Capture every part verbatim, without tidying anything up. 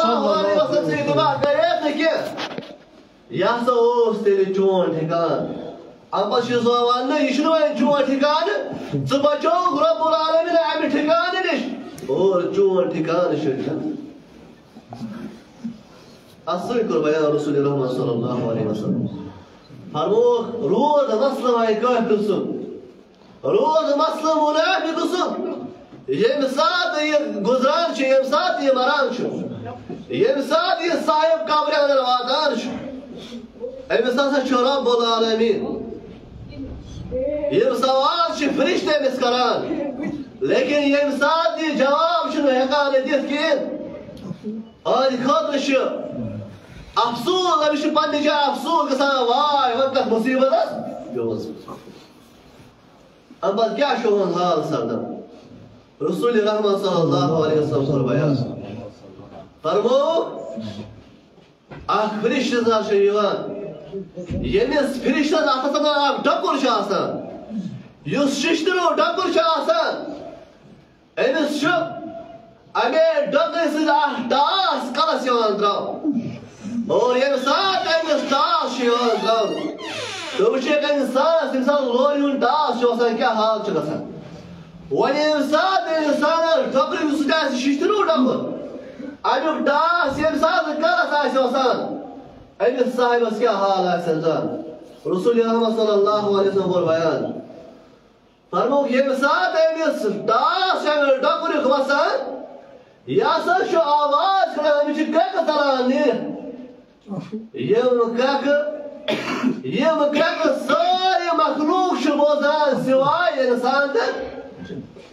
الله عليه وسلم اتباع كريتك يا سوس تلي چون ٹھکان اب چھ زوان نہ یہ چھ چون ٹھکان ژ بچو رب العالمین امہ ٹھکان نش اور چون ٹھکان شریف اصل کر بیان رسول اللہ صلی اللہ علیہ وسلم فرموک روز مسلم آئی کافر سن روز مسلم منافق سن یم سات یہ گزران چھ یم سات یہ مران چھ یم سات یہ صاحب قبر اندر واتان چھ امس ہسا چھ رب العالمین یم سوال چھ فرشتے امس کران لیکن یم سات یہ جواب چھ ہیکان دِتھ کہین آج خاطر چھ افسوس امس چھ پننہِ جایہِ افسوس گژھان واے وۄنۍ کتھ مصیبتس پیوس ام پتہٕ کیاہ چھُ یِہُنٛد حال سپدان رسول رحمت صلی اللہ علیہ وسلم کوٚر بیان فرموو اکھ فرشتہٕ زٕ چھُ یِوان ییٚمِس فرشتس اتھس انٛدر اکھ ڈۄکُر چھُ آسان یُس ششتٕروٗ ڈۄکُر چھُ آسان أمِس چھُ امے ڈۄکرٕ سۭتۍ اکھ ٹاس کلس یِوان تراونہٕ اور ییٚمہِ ساتہٕ أمِس ٹاس چھُ یِوان تراونہٕ تہٕ وٕچھِکھ اِنسانس اِنسان لورِ ہُنٛد ٹاس چھُ آسان کیٛاہ حال چھُ گژھان وۄنۍ ییٚمہِ ساتہٕ اِنسانس ڈۄکرٕ یُس سُہ تہِ آسہِ ششتٕروٗ ڈۄکُر امیُک ٹاس ییٚمہِ ساتہٕ کلس آسہِ وسان امس صاحبس کیا حال آسن زان رسول اللہ صلی اللہ علیہ وسلم کوٚر بیان فرموک ییٚمہِ ساتہٕ أمِس ٹاس چھُ اگر ڈۄکُریُک وسان یہِ ہسا چھُ آواز کران أمِس چھِ کرٛٮ۪کہٕ ژلان نیٖرِتھ یِم کرٛٮ۪کہٕ یِم کرٛٮ۪کہٕ سٲری مخلوق چھِ بوزان سوائے اِنسان تہٕ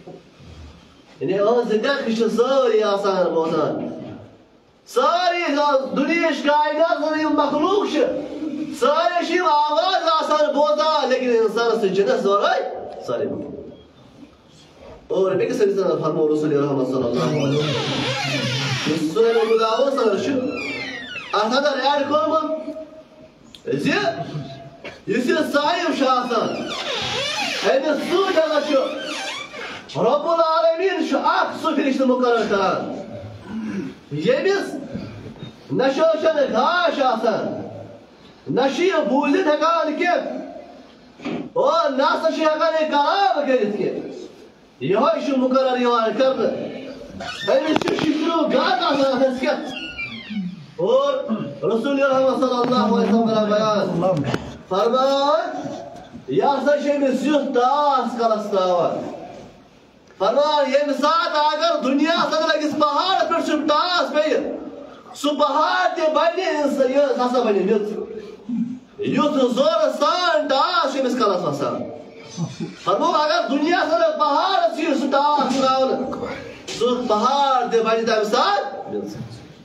یعنی یِہٕنٛز کرٛٮ۪کہٕ چھِ سٲری آسان بوزان ساری دنیاش کائنات یِم مخلوق چھِ سارے چھِ یِم آواز آسان بوزان لیکن انسانس چھِ جِنس ورٲے سارے اور بیٚکِس حدیثس منٛز فرموو رسول رحمت صلی اللہ علیہ وسلم یُس سُنن ابو داوود منٛز چھُ اتھ اندر ایڈ کوٚرمُت زِ یُس یہِ صاحب چھُ آسان أمِس سۭتۍ ہسا چھُ رب العالمین چھُ اکھ سُہ فرشتہٕ مُقرر کران ییٚمِس نہ چھُ گاش آسان نہ چھُ یہِ بوٗزِتھ ہٮ۪کان کینٛہہ اور نہ ہسا چھُ ہٮ۪کان یہِ کلام کٔرِتھ کینٛہہ یِہوے چھُ مُقرر یِوان کرنہٕ أمِس چھُ شِشتٕروٗ گاش آسان اَتھس کٮ۪تھ اور رسول رحمت صلی اللہ علیہ وسلم کران بیان فرمان یہِ ہسا چھُ أمِس یُتھ ٹاس کلس تراوان فرمان ییٚمہِ ساتہٕ اگر دُنیاہس اندر أکِس پہاڑس پٮ۪ٹھ چھُ ٹاس پیٚیہِ سُہ پہاڑ تہِ بنہِ یہِ ہسا بنہِ میٚژ یُتھ زورٕ سان ٹاس چھُ أمِس کلس وسان فرموو اگر دُنیاہس اندر پہاڑس یِیہِ سُہ ٹاس تراونہٕ سُہ پہاڑ تہِ بنہِ تمہِ ساتہٕ میٚژ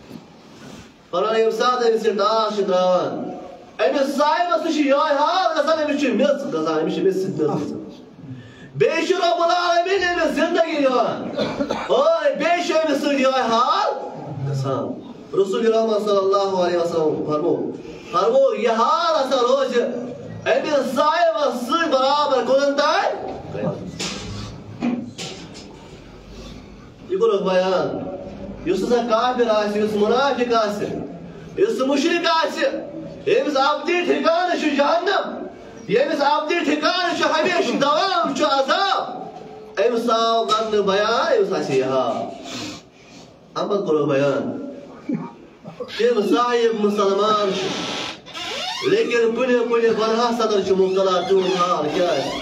فرمان ییٚمہِ ساتہٕ أمِس یہِ ٹاس چھِ تراوان أمِس صاحبس تہِ چھُ یِہوے حال گژھان أمِس چھِ میٚژ گژھان أمِس چھِ میٚژِ سۭتۍ میٚژ گژھان بیٚیہِ چھُ رب العالمین أمِس زندگی دِوان اور بیٚیہِ چھُ أمِس سۭتۍ یِہوے حال گژھان رسول رحمت صلی اللہ علیہ وسلم فرموو فرموو یہِ حال ہسا روزِ أمِس صاحبس سۭتۍ برابر کوٚتن تانۍ یہِ کوٚرُکھ بیان یُس ہسا کافر آسہِ یُس منافق آسہِ یُس مُشرِک آسہِ ییٚمِس ابدی ٹھِکانہٕ چھُ جہنم ییٚمِس ابدی ٹھِکانہٕ چھُ ہمیشہٕ دوام چھُ عذاب أمِس آو کرنہٕ بیان أمِس آسہِ یہِ حال اَمہِ پتہٕ کوٚرُکھ بیان تِم صاحب مُسلمان چھِ لیکن کُنہِ کُنہِ گۄنہس اندر چھُ مُبتلا تِہُنٛد حال کیٛاہ آسہِ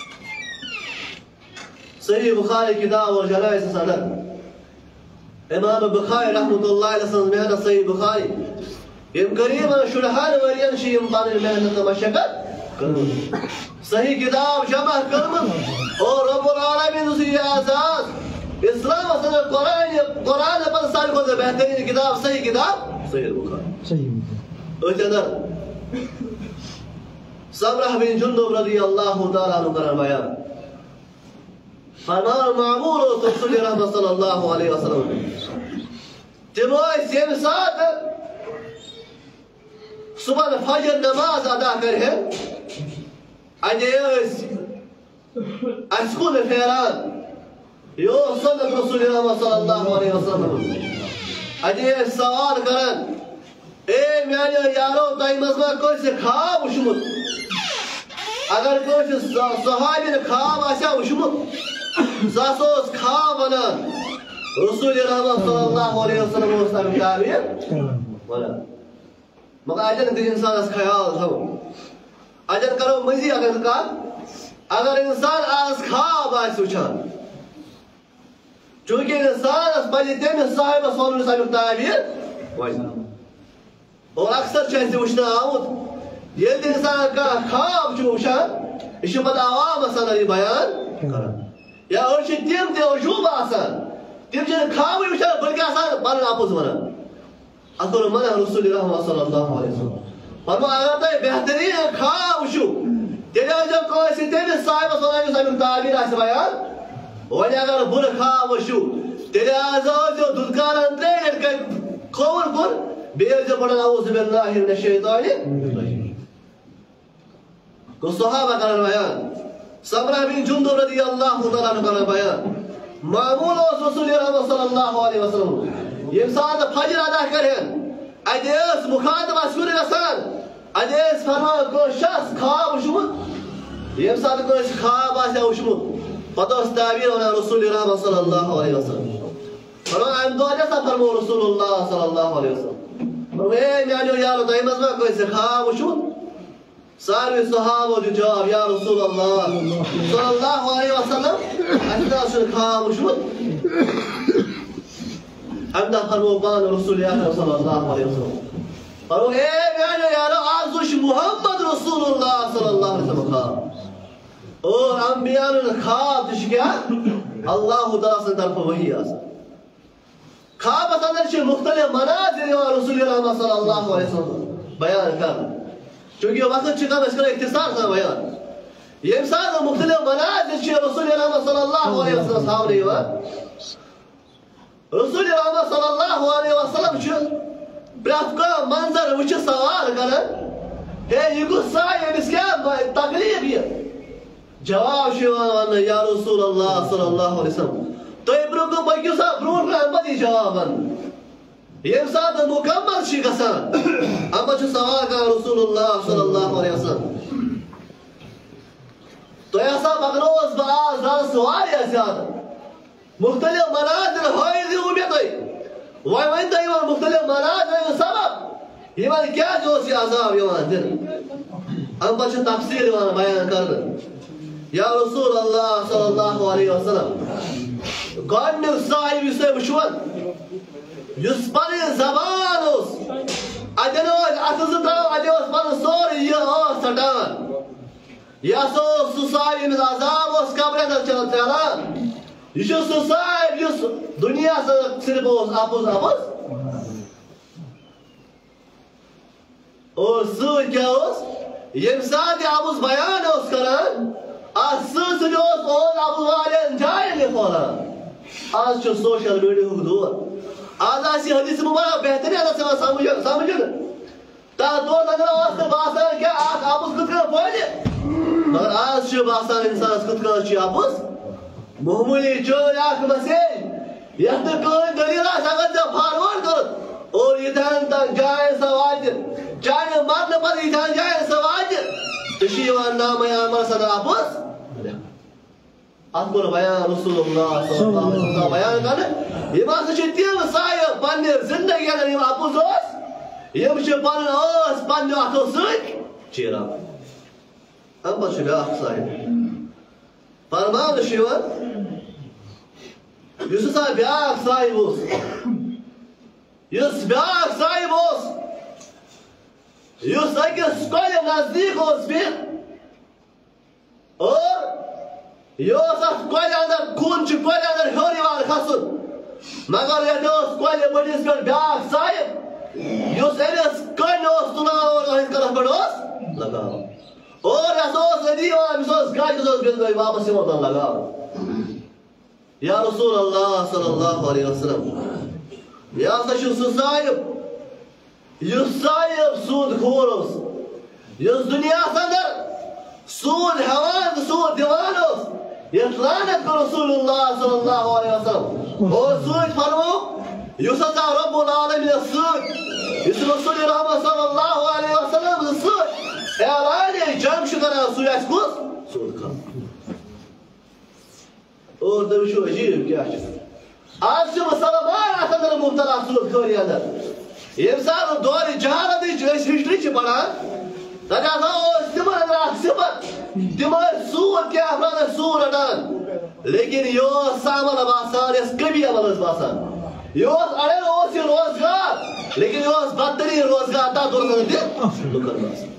صحیح بخاری کِتاب اور جنازس اندر امام بخاری رحمۃ اللہ علیہ سٕنٛز محنت صحیح بخاری یِم قریٖبن شُرہن ؤرین چھِ یِم پنٕنۍ محنت تہٕ مشقت کٔرمٕژ صحیح کِتاب جمع کٔرمٕژ اور رب العالمین سُنٛد یہِ اعزاز اسلامس اندر قرآن قرآن پتہٕ ساروی کھۄتہٕ بہتریٖن کِتاب صحیح کِتاب صحیح بخاری أتھۍ اندر سمرہ بن جندب رضی اللہ تعالیٰ عنہ کران بیان فرمان معمول اوس رسول رحمت صلی اللہ علیہ وسلم تِم ٲسۍ ییٚمہِ ساتہٕ صبحن فجر نماز ادا کرہن اتے ٲسۍ اَسہِ کُن پھیران یہِ اوس سنت رسول رحمت صلی اللہ علیہ وسلم اجے سوال کرن اے میانیو یارو تۄہہِ منٛز ما کٲنٛسہِ خواب وٕچھمُت اگر کٲنٛسہِ صحابی نہٕ خواب آسیا وٕچھمُت سُہ ہسا اوس خواب ونان رسول رحمت صلی اللہ علیہ وسلم اوس تَمیُک تعبیٖر ونان مگر اَتٮ۪ن گٔژھ اِنسانس خیال تھاوُن اَتٮ۪ن کرو مٔزیٖد اگر کتھ اگر اِنسان آز خواب آسہِ وٕچھان چوٗنٛکہِ اِنسانس پزِ تٔمِس صاحبس ونُن یُس اَمیُک تعبیٖر وَنہِ اور اکثر چھُ اَسہِ وٕچھنہٕ آمُت ییٚلہِ تہِ اِنسان کانٛہہ خواب چھُ وٕچھان یہِ چھُ پتہٕ عوامس انان یہِ بیان کران یا أڑۍ چھِ تِم تہِ عجوٗب آسان تِم چھِنہٕ خوابٕے وٕچھان بٔلکہِ آسان پنُن اَپُز ونان اتھ کوٚر منع رسول رحمت صلی اللہ علیہ وسلم فرمو اگر تۄہہِ بہتریٖن خواب وٕچھِو تیٚلہِ ٲسۍزیو کٲنٛسہِ تٔمِس صاحبس ونان یُس اَمیُک تعبیٖر آسہِ بیان وۄنۍ اگر بُرٕ خواب وٕچھِو تیٚلہِ حظ ٲسۍزیو دُدکارن ترٛیٚیہِ لٹہِ کھووُر کُن بیٚیہِ ٲسۍزیو پران اعوذ باللہ من الشیطان گوٚو صحابہ کران بیان سمرہ بن جندب رضی اللہ تعالیٰ عنہ کران بیان معموٗل اوس رسول رحمت صلی اللہ علیہ وسلم ییٚمہِ ساتہٕ فجر ادا کرہن اَتہِ ٲس مُخاطب شُرۍ گژھان اَتہِ ٲسۍ فرمان کٲنٛسہِ شخص خواب وٕچھمُت ییٚمہِ ساتہٕ کٲنٛسہِ خواب آسہِ ہا وٕچھمُت پتہٕ اوس تعبیٖر ونان رسول رحمت صلی اللہ علیہ وسلم فرمان اَمہِ دۄہ کیٛاہ سا فرمو رسول اللہ صلی اللہ علیہ وسلم فرمو اے میانیو یارو تۄہہِ منٛز ما کٲنٛسہِ خواب وٕچھمُت ساروٕے صحابو دیُت جواب یا رسول اللہ صلی اللہ علیہ وسلم اَسہِ نہ حظ چھُنہٕ خواب وٕچھمُت اَمہِ دۄہ فرمو پانہٕ رسول اکرم صلی اللہ علیہ وسلم فرمو اے میانیو یارو آز وٕچھ محمد رسول اللہ صلی اللہ علیہ وسلم خواب اور انبیاءن ہُنٛد خواب تہِ چھُ کیٛاہ اللہ تعالیٰ سٕنٛدِ طرفہٕ وحی آسان خوابس اندر چھِ مختلف مناظر یِوان رسول رحمت صلی اللہ علیہ وسلم بیان کرنہٕ چوٗنٛکہِ وقت چھُ کم أسۍ کرو اختصار سان بیان ییٚمہِ ساتہٕ مختلف مناظر چھِ رسول رحمت صلی اللہ علیہ وسلم ہاونہٕ یِوان رسول رحمت صلی اللہ علیہ وسلم چھُ پرٛٮ۪تھ کانٛہہ منظر وٕچھِتھ سوال کران ہے یہِ کُس سایہِ أمِس کیٛاہ تکلیٖف یہِ جواب چھُ یِوان وننہٕ یا رسول اللہ صلی اللہ علیہ وسلم تُہۍ برٛونٛہہ کُن پٔکِو سا برٛونٛٹھ کُن اَمہِ پتہٕ یی جواب وننہٕ ییٚمہِ ساتہٕ مُکمل چھُ گژھان اَمہِ پتہٕ چھُ سوال کران رسول اللہ صلی اللہ علیہ وسلم تۄہہِ ہسا پکنووُس بہٕ آز راتس واریاہ زیادٕ مختلف مناظر ہٲیِو مےٚ تُہۍ وۄنۍ ؤنۍتو یِمن مختلف مناظر ہُنٛد سبب یِمن کیٛازِ اوس یہِ عذاب یِوان دِنہٕ اَمہِ پتہٕ چھُ تفصیٖل یِوان بیان کرنہٕ یا رسول اللہ صلی اللہ علیہ وسلم گۄڈنیُک صاحب یُس تُہۍ وٕچھون یُس پنٕنۍ زبان اوس اَتٮ۪ن ٲسۍ اَتھٕ زٕ ترٛاوان اَتہِ اوس پنُن سورُے یہِ ٲس ژٹان یہِ ہسا اوس سُہ صاحب ییٚمِس عذاب اوس قبرِ اندر ژلان یہِ چھُ سُہ صاحب یُس دُنیاہس اندر صرف اوس اَپُز اَپُز اور سۭتۍ کیٛاہ اوس ییٚمہِ ساتہٕ یہِ اَپُز بیان اوس کران اَتھ سۭتۍ سۭتۍ اوس اوٚند اَپُز واریاہن جاین یہِ پھٲلان آز چھُ سوشل میڈیاہُک دور آز آسہِ یہِ حدیث مُبارک بہتریٖن اگر یِوان سمجھ سمجھنہٕ تتھ دورس اندر اوس نہٕ باسان کیٛاہ اکھ اَپُز کِتھ کٔنۍ پھٔہلہِ مگر آز چھُ باسان اِنسانس کِتھ کٔنۍ چھُ یہِ اَپُز معموٗلی چٲنۍ اکھ مسیج یتھ نہٕ کٕہٕنۍ دٔلیٖل آسہِ اگر ژےٚ فاروٲڈ کوٚرُتھ اور ییٖتہن تام جاین سۄ واتہِ چانہِ مرنہٕ پتہٕ ییٖتہن جاین سۄ واتہِ ژےٚ چھُ یِوان نامے عاملس اندر اَپُز اتھ کوٚر بیان رسول اللہ صلی اللہ علیہ وسلم بیان کرنہٕ یِم ہسا چھِ تِم صاحب پننہِ زندگی اندر یِم اَپُز اوس یِم چھِ پنُن ٲس پننیو اتھو سۭتۍ چیران اَمہِ پتہٕ چھُ بیٛاکھ صاحب فرماونہٕ چھُ یِوان یُس ہسا بیٛاکھ صاحب اوس یُس بیٛاکھ صاحب اوس یُس أکِس کۄلہِ نزدیٖک اوس بِہِتھ اور یہِ اوس اتھ کۄلہِ اندر کُن چھُ کۄلہِ اندر ہیوٚر یِوان کھسُن مگر ییٚتہِ اوس کۄلہِ بٔڑِس پٮ۪ٹھ بیٛاکھ صاحب یُس أمِس کٔنۍ اوس تُلان اور أتھۍ کَلس پٮ۪ٹھ اوس لگاوان اور یہِ ہسا اوس أتی یِوان أمِس اوس گاڑِ اوس بِلکُل واپس یِوان تام لگاوان یا رسول اللہ صلی اللہ علیہ وسلم یہِ ہسا چھُ سُہ صاحب یُس صاحب سوٗد خور اوس یُس دُنیاہس اندر سوٗد ہٮ۪وان تہٕ سوٗد دِوان اوس یتھ لعنت کوٚر رسول اللہ صلی اللہ علیہ وسلم اور سۭتۍ فرموو يوسف رب العالمين الصدق يوسف رسول الله صلى الله عليه وسلم الصدق اعلان جنگ شدنا سويا سكوس صدق اور ده شو عجيب كيف آج جو مسلمان آتا در مبتلا صدق كوري اندر يمسال دوري جهانا دي جيش هجري چه پڑا تجازا او استمر اندر اكسبت دمار سور كي افراد سور اندر لیکن يوز سامن باسان يس كبي عمل باسان يوز اڑے اوسی روزگار لیکن يوز بدترین روزگار تا دور کرنے دے لکر باسان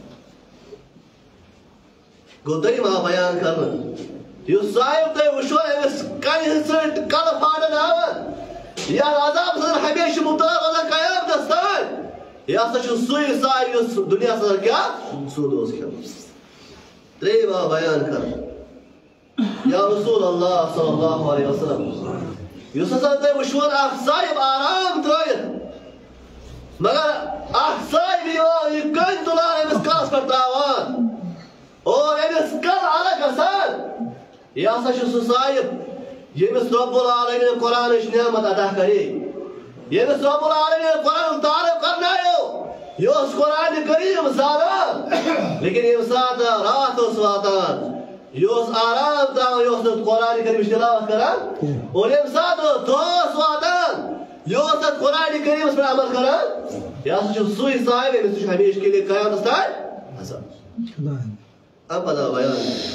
گودری ماں بیان کرنا يوز صاحب تے وشو ایس کئی حسن کل پھاڑن آون یا عذاب سن ہمیشہ مبتلا غزا قیام دستان یا سچو سوئی صاحب یوز دنیا سن کیا سود اوز کیا تری ماں بیان کرنا یا رسول اللہ صلی اللہ علیہ وسلم یوسف تے وشون اخ صاحب آرام ترائید مگر اخ صاحب یہ کن تلان امس کاس پر تراوان اور امس کل علا کسان یا سچو صاحب یمس رب العالمین قرآن اش نعمت ادا کری یمس رب العالمین قرآن تعریف کرنا ہو یوس قرآن کریم زاران لیکن امساد رات و سواتان يوس آرام داو يوس القرآن الكريم اشتلاوات كران والإمساد توس وادان يوس القرآن الكريم اسم العمل كران ياسو شو سوي صاحب يمسو شو هميش كلي قيام تستعي حسن أما دا بيان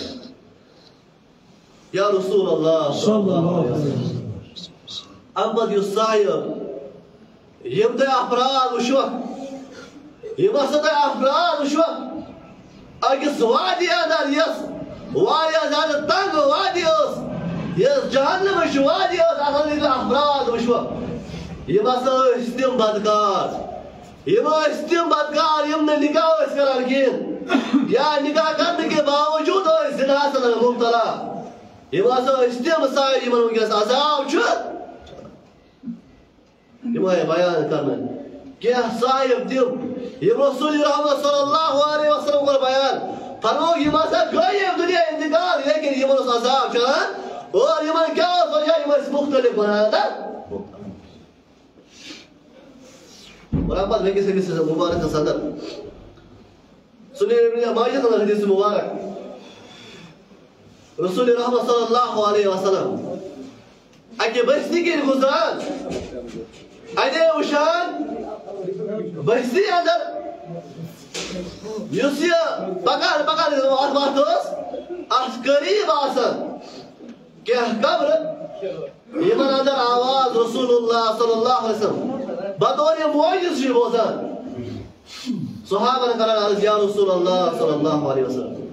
يا رسول الله صلى الله عليه وسلم أما دي الصاحب يبدأ أفراد وشوك يمسد أفراد وشوك أجس وادي أدار يس وادي هذا الطنق وادي أوس يس جهنم مش وادي أوس أصلا الأفراد وشو يبقى استنباطكار يبقى استنباطكار يمنا نكاح اسكالاركين يا نكاح کرنے کے باوجود ہو زنا سن مبتلا يبقى استنباط يمن وجس عذاب شو يبقى بيان کرنا کہ صاحب دم يبقى رسول الله صلى الله عليه وسلم کا بیان فرمو يمسا غيب دنيا انتقال لكن يمن عذاب شان اور يمن كاف وجا يمن مختلف هذا ورابط لكن سيدي مبارك صدر سنن ابن ماجه الحديث المبارك رسول الله صلى الله عليه وسلم اجي بسني كي غزران اجي وشان بسني اندر يوسيا بقال بقال أربعتوس عسكري باسن كه قبر يمن هذا آواز رسول الله صلى الله عليه وسلم بدون معجز شيء بوزان صحابة قالوا يا رسول الله صلى الله عليه وسلم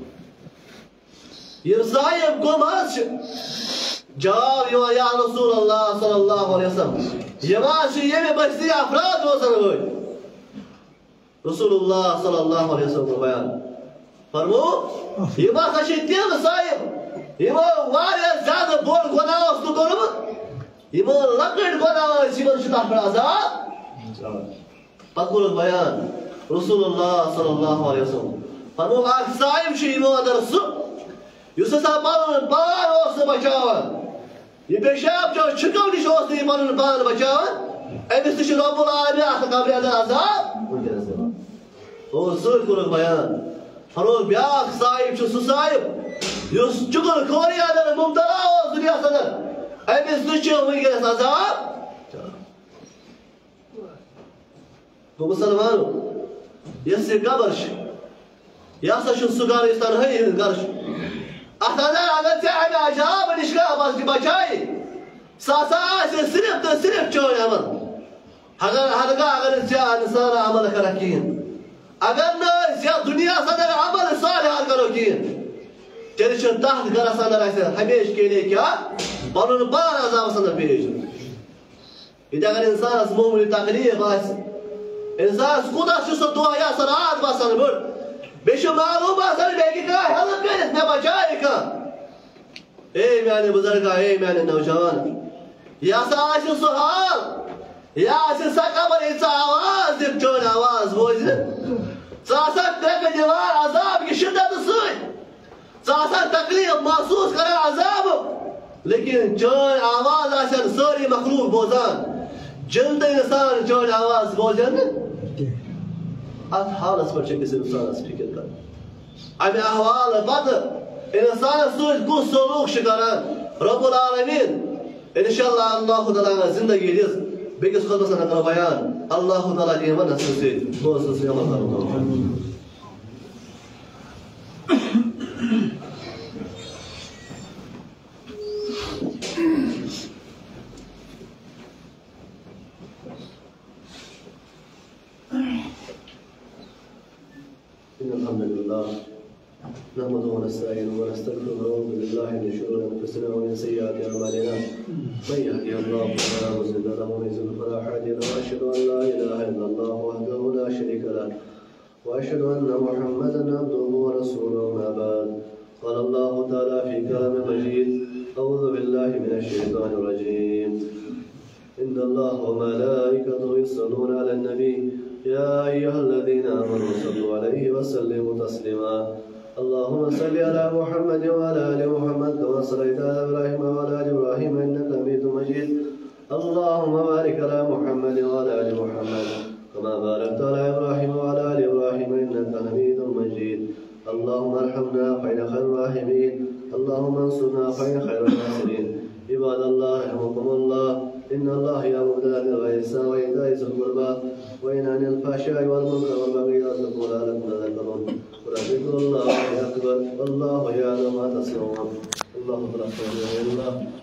يرزايب قماش جواب يا رسول الله صلى الله عليه وسلم يماشي يمي بسي أفراد وزن رسول الله صلى الله عليه وسلم بيان فرمو يما خشيتين صايب يما واريا زاد بول غنا وسط دولم يما لقد غنا سيمن شتاح بالعذاب بقول بيان رسول الله صلى الله عليه وسلم فرمو اخ صايب شي يما درس يوسف بان بان وسط بچاون يبشاب جو چكو دي شوست يمان بان بچاون امس رب العالمين اخ قبل هذا العذاب او زور كل بيان فرو بياخ صايب شو صايب يوس جقل كوري هذا المبتلا والدنيا صدر امس نشو ويجي عذاب تو مسلمانو يسي قبرش ياسا شو سوغار يستان هي القرش احتاجنا على تعب عجاب الاشكال بس بچاي ساسا اسي صرف تصرف چون عمل هذا هذا اگر انسان عمل كراكين اگر نہ یا دنیا صدر عمل صالح کرو کی تیرے چھ تحت گھر صدر ایسے ہمیشہ کے لیے کیا بنن بار عذاب صدر پیش یہ اگر انسان اس مومن تقریر باس انسان خدا سے دعا یا صلوات باسن بر بیش معلوم باسن بیگی کا حل کرت نہ بچائے کا اے میانے بزرگ اے میانے نوجوان یا ساش سہال یا سے سقبر اس آواز دب چون آواز بوز ساسا تک جوار عذاب کی شدت سے ساسا تکلیف محسوس کرا عذاب لیکن چون آواز آسن سوری مخلوق بوزان جلد इंसान जो आवाज बोल जाने अत हालत पर चेकिस इंसान स्पीकर कर अब अहवाल बद इंसान सूझ कुछ सलूक शिकारान रब्बुल आलमीन इंशाल्लाह अल्लाह ताला जिंदगी दिस बेकिस खुद बसन कर बयान अल्लाह ताला ने मन से बोस से अमल करो إن الحمد لله نحمده ونستعينه ونستغفره ونعوذ بالله من شرور أنفسنا ومن سيئات أعمالنا من يهده الله فلا مضل له ومن يضلل فلا هادي له وأشهد أن لا إله إلا الله وحده لا شريك له وأشهد أن محمدا عبده ورسوله ما بعد قال الله تعالى في كلام مجيد أعوذ بالله من الشيطان الرجيم إن الله وملائكته يصلون على النبي يا أيها الذين آمنوا صلوا عليه وسلموا تسليما اللهم صل على محمد وعلى آل محمد كما صليت على إبراهيم وعلى آل إبراهيم إنك حميد مجيد اللهم بارك على محمد وعلى آل محمد كما باركت على إبراهيم وعلى آل إبراهيم إنك حميد مجيد اللهم ارحمنا فإن خير الراحمين اللهم انصرنا فإن خير الناصرين عباد الله رحمكم الله إن الله يأمر بالعدل والإحسان وإيتاء ذي القربى وينهى عن الفحشاء والمنكر والبغي يعظكم لعلكم تذكرون ولذكر الله أكبر والله يعلم ما تصنعون اللهم لا إله إلا الله